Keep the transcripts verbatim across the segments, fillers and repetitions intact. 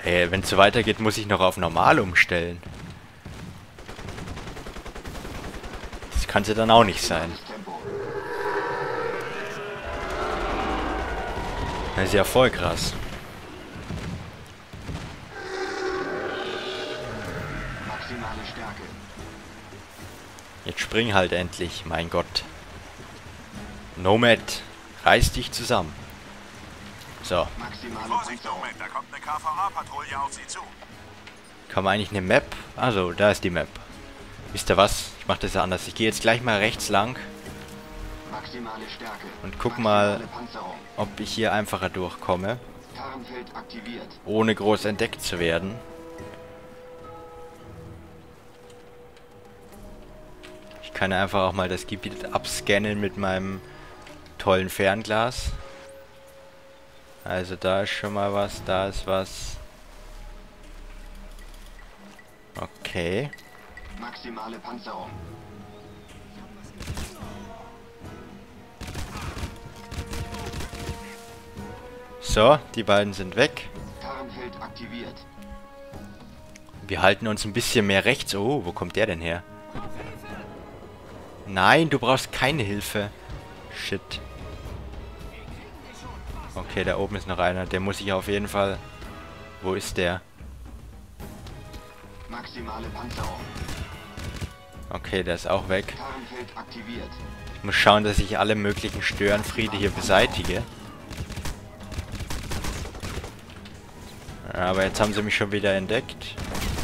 Ey, wenn es so weitergeht, muss ich noch auf normal umstellen. Das kann es ja dann auch nicht sein. Das ist ja voll krass. Maximale Stärke. Jetzt spring halt endlich, mein Gott. Nomad, reiß dich zusammen. So. Maximale Vorsicht, Panzerung. Nomad, da kommt eine K V A-Patrouille auf Sie zu. Kann man eigentlich eine Map? Also, da ist die Map. Wisst ihr was? Ich mach das ja anders. Ich gehe jetzt gleich mal rechts lang Maximale Stärke. und guck mal, Maximale Panzerung. ob ich hier einfacher durchkomme, Tarnfeld aktiviert. ohne groß entdeckt zu werden. Ich kann einfach auch mal das Gebiet abscannen mit meinem tollen Fernglas. Also da ist schon mal was, da ist was. Okay. Maximale Panzerung. So, die beiden sind weg. Tarnfeld aktiviert. Wir halten uns ein bisschen mehr rechts. Oh, wo kommt der denn her? Nein, du brauchst keine Hilfe. Shit. Okay, da oben ist noch einer. Der muss ich auf jeden Fall... Wo ist der? Maximale Panzerung. Okay, der ist auch weg. Tarnfeld aktiviert. Ich muss schauen, dass ich alle möglichen Störenfriede hier beseitige. Aber jetzt haben sie mich schon wieder entdeckt.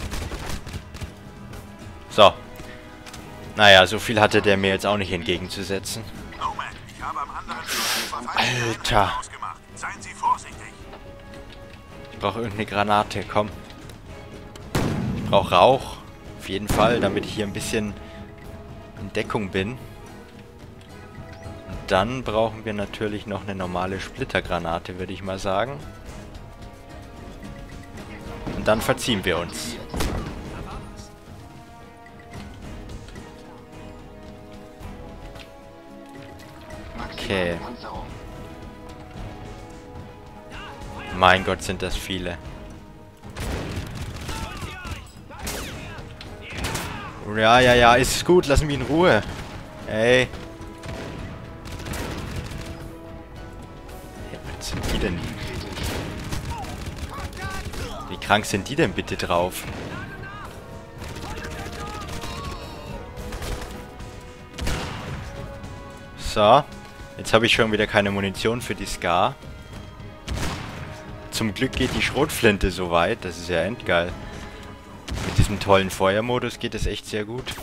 So. Naja, so viel hatte der mir jetzt auch nicht entgegenzusetzen. Nomad, ich habe am anderen Ende Alter. ausgemacht. Seien Sie vorsichtig. Ich brauche irgendeine Granate, komm. Ich brauche Rauch. Auf jeden Fall, damit ich hier ein bisschen in Deckung bin. Und dann brauchen wir natürlich noch eine normale Splittergranate, würde ich mal sagen. Und dann verziehen wir uns. Okay. Panzerung. Mein Gott, sind das viele. Ja, ja, ja, ist gut, lassen wir in Ruhe. Ey. Ja, was sind die denn? Wie krank sind die denn bitte drauf? So. Jetzt habe ich schon wieder keine Munition für die Scar. Zum Glück geht die Schrotflinte so weit. Das ist ja endgeil. Mit diesem tollen Feuermodus geht es echt sehr gut.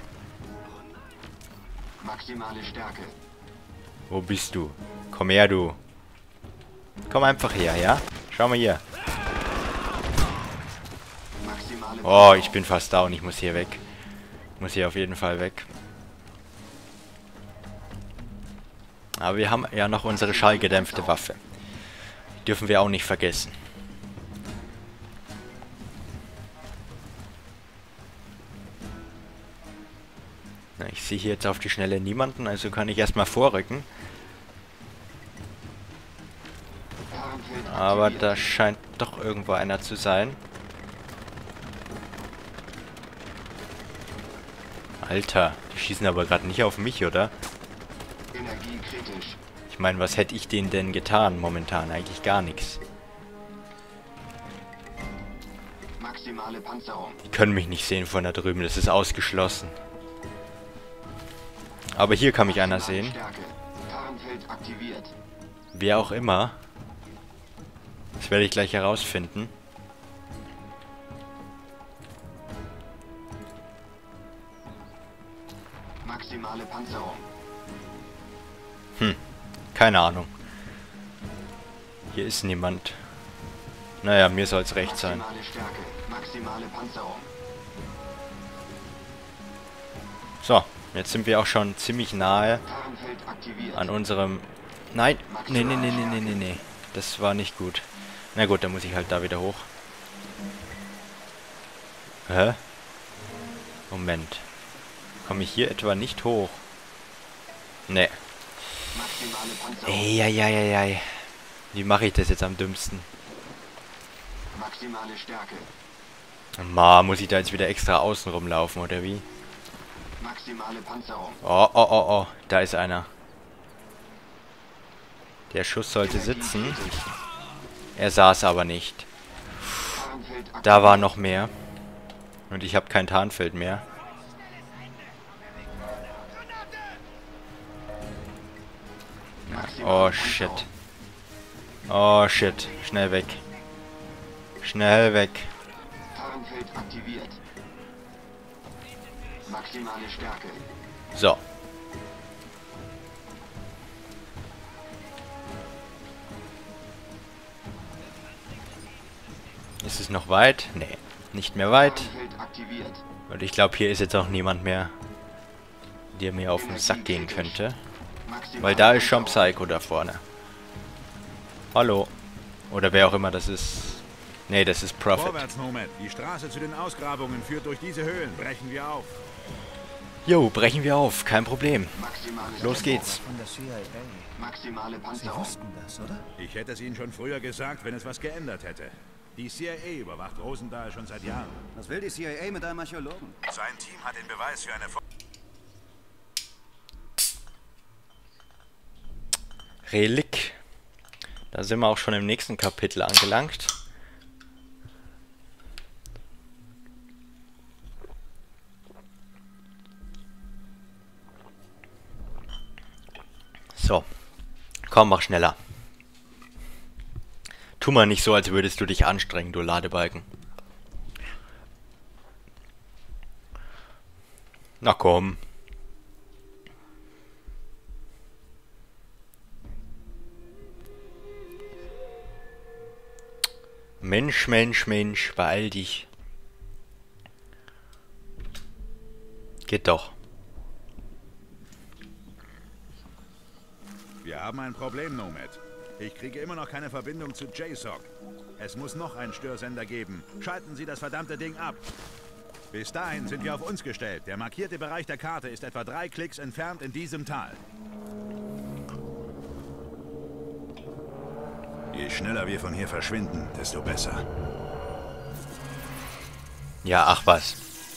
Maximale Stärke. Wo bist du? Komm her, du. Komm einfach her, ja? Schau mal hier. Maximale Oh, ich bin fast down. Ich muss hier weg. Muss hier auf jeden Fall weg. Aber wir haben ja noch unsere schallgedämpfte Waffe. Die dürfen wir auch nicht vergessen. Na, ich sehe hier jetzt auf die Schnelle niemanden, also kann ich erstmal vorrücken. Tarnfeld Aber aktiviert. da scheint doch irgendwo einer zu sein. Alter, die schießen aber gerade nicht auf mich, oder? Energie kritisch. Ich meine, was hätte ich denen denn getan momentan? Eigentlich gar nichts. Maximale Panzerung. Die können mich nicht sehen von da drüben, das ist ausgeschlossen. Aber hier kann mich einer Maximale sehen. Stärke. Tarnfeld aktiviert. Wer auch immer. Das werde ich gleich herausfinden. Maximale Panzerung. Hm, keine Ahnung. Hier ist niemand. Naja, mir soll es recht sein. Maximale Stärke. Maximale Panzerung. So, jetzt sind wir auch schon ziemlich nahe Tarnfeld aktiviert. an unserem... Nein, nee, nee, nee, nee, nee, nee, nee. Das war nicht gut. Na gut, dann muss ich halt da wieder hoch. Hä? Moment. Komme ich hier etwa nicht hoch? Nee. Maximale Panzerung. Eieieiei. Wie mache ich das jetzt am dümmsten? Maximale Stärke. Ma, muss ich da jetzt wieder extra außen rumlaufen, oder wie? Maximale Panzerung. Oh, oh, oh, oh, da ist einer. Der Schuss sollte sitzen. Er saß aber nicht. Da war noch mehr. Und ich habe kein Tarnfeld mehr. Oh, shit. Oh, shit. Schnell weg. Schnell weg. Tarnfeld aktiviert. Maximale Stärke. So. Ist es noch weit? Nee, nicht mehr weit. Tarnfeld aktiviert. Und ich glaube, hier ist jetzt auch niemand mehr, der mir auf den Sack gehen könnte. Weil da ist schon Psycho da vorne. Hallo. Oder wer auch immer das ist. Nee, das ist Prophet. Vorwärts, Nomad. Die Straße zu den Ausgrabungen führt durch diese Höhlen. Brechen wir auf. Jo, brechen wir auf. Kein Problem. Maximale Los geht's. Von der C I A. Maximale Sie Panzerung. wussten das, oder? Ich hätte es Ihnen schon früher gesagt, wenn es was geändert hätte. Die C I A überwacht Rosendahl schon seit Jahren. Was will die C I A mit einem Archäologen? Sein Team hat den Beweis für eine... Vor Relik. Da sind wir auch schon im nächsten Kapitel angelangt. So. Komm, mach schneller. Tu mal nicht so, als würdest du dich anstrengen, du Ladebalken. Na komm. Mensch, Mensch, Mensch, beeil dich. Geht doch. Wir haben ein Problem, Nomad. Ich kriege immer noch keine Verbindung zu J S O C. Es muss noch einen Störsender geben. Schalten Sie das verdammte Ding ab. Bis dahin sind wir auf uns gestellt. Der markierte Bereich der Karte ist etwa drei Klicks entfernt in diesem Tal. Je schneller wir von hier verschwinden, desto besser. Ja, ach was.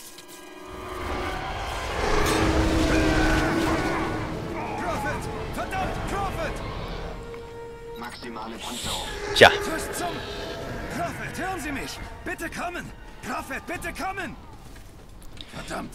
Prophet! Verdammt, Prophet! Maximale Panzerung. Tja, Was zum... Prophet, hören Sie mich! Bitte kommen! Prophet, bitte kommen! Verdammt!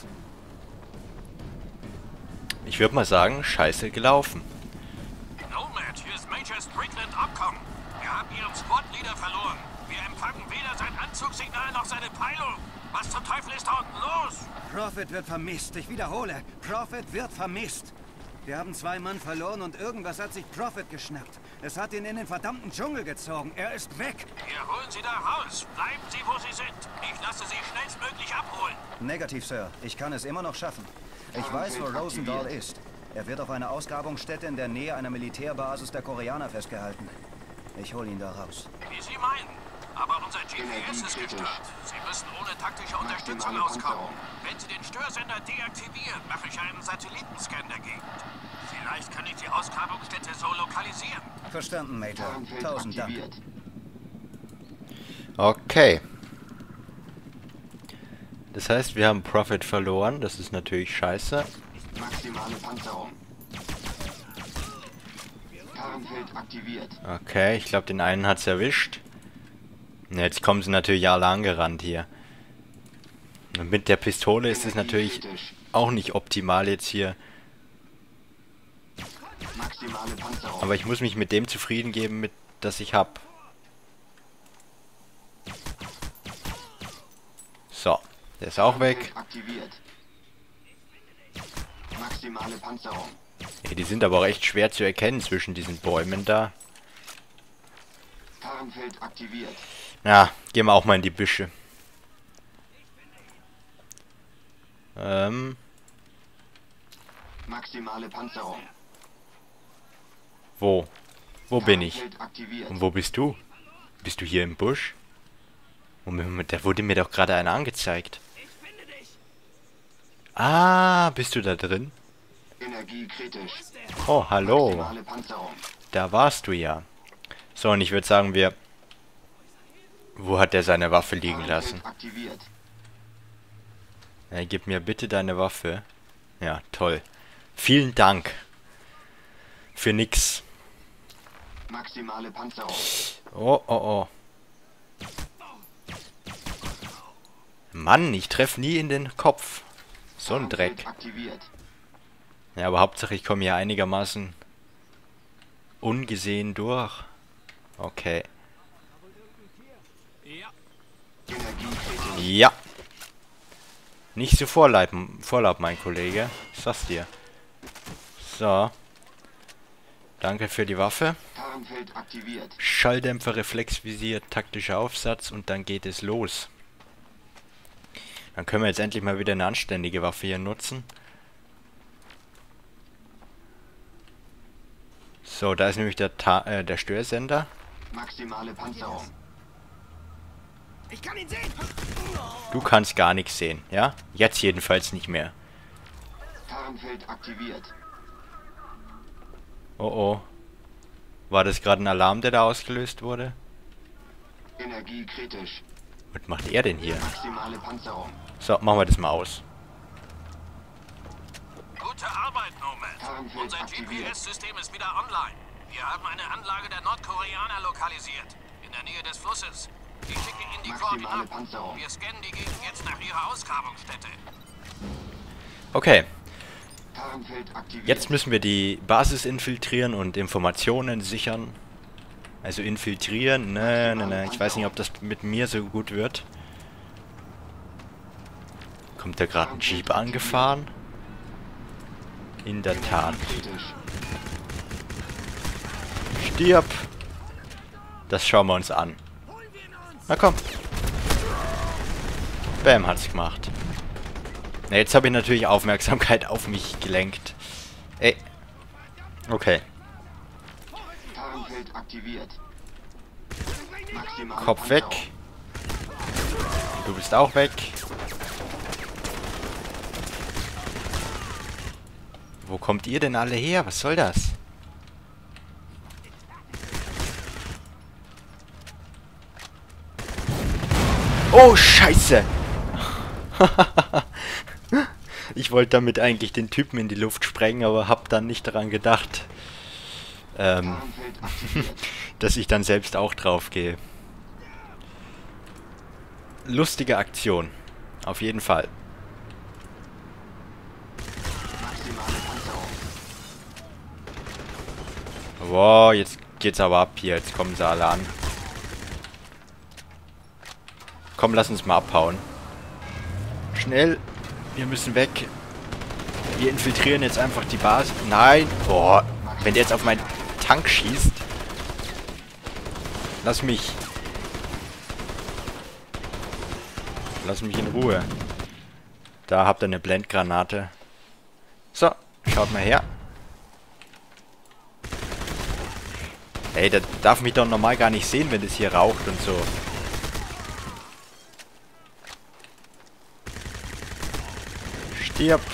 ich würde mal sagen, scheiße gelaufen. Nomad, hier ist Major Strickland abkommen. Wir haben Ihren Squad-Leader verloren. Wir empfangen weder sein Anzugssignal noch seine Peilung. Was zum Teufel ist da unten los? Prophet wird vermisst. Ich wiederhole. Prophet wird vermisst. Wir haben zwei Mann verloren und irgendwas hat sich Prophet geschnappt. Es hat ihn in den verdammten Dschungel gezogen. Er ist weg. Wir holen Sie da raus. Bleiben Sie, wo Sie sind. Ich lasse Sie schnellstmöglich abholen. Negativ, Sir. Ich kann es immer noch schaffen. Ich weiß, wo Rosendahl ist. Er wird auf einer Ausgrabungsstätte in der Nähe einer Militärbasis der Koreaner festgehalten. Ich hole ihn da raus. Wie Sie meinen. Aber unser G P S ist gestört. Sie müssen ohne taktische Unterstützung Maximale auskommen. Panzerung. Wenn Sie den Störsender deaktivieren, mache ich einen Satellitenscan der Gegend. Vielleicht kann ich die Ausgrabungsstätte so lokalisieren. Verstanden, Major. Tarnfeld Tausend Dank. aktiviert. Okay. Das heißt, wir haben Prophet verloren. Das ist natürlich scheiße. Maximale Panzerung. Tarnfeld aktiviert. Okay, ich glaube, den einen hat's erwischt. Und jetzt kommen sie natürlich alle angerannt hier. Und mit der Pistole ist es natürlich Kritisch. auch nicht optimal jetzt hier. Maximale Panzerung. Aber ich muss mich mit dem zufrieden geben, mit das ich hab. So, der ist auch weg. Tarnfeld aktiviert. Maximale Panzerung. Ja, die sind aber auch echt schwer zu erkennen zwischen diesen Bäumen da. Tarnfeld aktiviert. Na, gehen wir auch mal in die Büsche. Ähm, Maximale Panzerung. wo? Wo bin ich? Tarnfeld aktiviert. Und wo bist du? Bist du hier im Busch? Moment, da wurde mir doch gerade einer angezeigt. Ah, bist du da drin? Energie kritisch. Oh, hallo. Maximale Panzerung. Da warst du ja. So, und ich würde sagen, wir Wo hat er seine Waffe liegen lassen? Tarnfeld aktiviert. Ja, gib mir bitte deine Waffe. Ja, toll. Vielen Dank. Für nix. Maximale Panzerung. Oh, oh, oh. Mann, ich treffe nie in den Kopf. So ein Tarnfeld Dreck. aktiviert. Ja, aber Hauptsache ich komme hier einigermaßen ungesehen durch. Okay. Energiekritisch. Ja. Nicht so vorlaut, vorlaut, mein Kollege. Ich sag's dir. So. Danke für die Waffe. Tarnfeld aktiviert. Schalldämpfer, Reflexvisier, taktischer Aufsatz und dann geht es los. Dann können wir jetzt endlich mal wieder eine anständige Waffe hier nutzen. So, da ist nämlich der, Ta äh, der Störsender. Maximale Panzerung. Ich kann ihn sehen! Du kannst gar nichts sehen, ja? Jetzt jedenfalls nicht mehr. Tarnfeld aktiviert. Oh oh. War das gerade ein Alarm, der da ausgelöst wurde? Energiekritisch. Was macht er denn hier? Maximale Panzerung. So, machen wir das mal aus. Gute Arbeit, Nomad. Tarnfeld Unser G P aktiviert. S-System ist wieder online. Wir haben eine Anlage der Nordkoreaner lokalisiert. In der Nähe des Flusses. Ich schicke Ihnen die Maximale Koordinaten. Panzerung. Wir scannen die Gegend jetzt nach Ihrer Ausgrabungsstätte. Okay, Tarnfeld aktiviert. jetzt müssen wir die Basis infiltrieren und Informationen sichern. Also infiltrieren, ne, ne, ne. Ich weiß nicht, ob das mit mir so gut wird. Kommt da gerade ein Jeep angefahren? In der Tat. Kritisch. Stirb! Das schauen wir uns an. Na komm. Bam, hat's gemacht. Na, jetzt habe ich natürlich Aufmerksamkeit auf mich gelenkt. Ey. Okay. Tarnfeld aktiviert. Maximale Kopf weg. Panzerung. Du bist auch weg. Wo kommt ihr denn alle her? Was soll das? Oh, Scheiße! Ich wollte damit eigentlich den Typen in die Luft sprengen, aber hab dann nicht daran gedacht, ähm, Tarnfeld aktiviert. dass ich dann selbst auch drauf gehe. Lustige Aktion. Auf jeden Fall. Maximale Panzerung. Wow, jetzt geht's aber ab hier. Jetzt kommen sie alle an. Komm, lass uns mal abhauen. Schnell. Wir müssen weg. Wir infiltrieren jetzt einfach die Basis. Nein. Boah. Wenn der jetzt auf meinen Tank schießt. Lass mich. Lass mich in Ruhe. Da habt ihr eine Blendgranate. So. Schaut mal her. Ey, der darf mich doch normal gar nicht sehen, wenn das hier raucht und so. Stirb.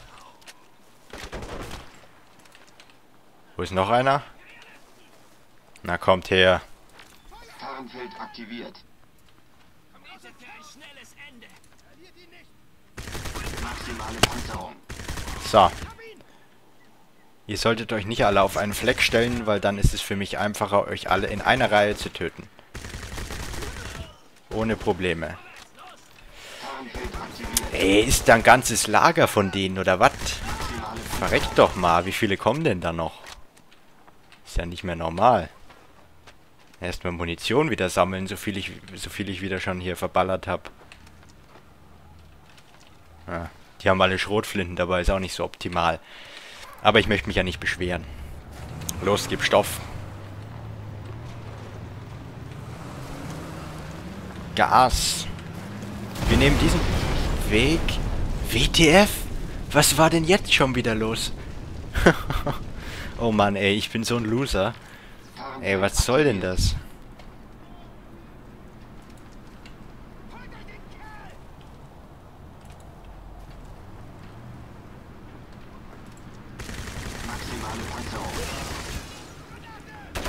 Wo ist noch einer? Na, kommt her. Tarnfeld aktiviert. Maximale Panzerung. So. Ihr solltet euch nicht alle auf einen Fleck stellen, weil dann ist es für mich einfacher, euch alle in einer Reihe zu töten. Ohne Probleme. Tarnfeld aktiviert. Ey, ist da ein ganzes Lager von denen, oder was? Maximale Verreckt doch mal, wie viele kommen denn da noch? Ist ja nicht mehr normal. Erstmal Munition wieder sammeln, so viel ich, so viel ich wieder schon hier verballert habe. Ja, die haben alle Schrotflinten dabei, ist auch nicht so optimal. Aber ich möchte mich ja nicht beschweren. Los, gib Stoff. Gas. Wir nehmen diesen Weg. W T F? Was war denn jetzt schon wieder los? Oh Mann, ey, ich bin so ein Loser. Ey, was soll denn das?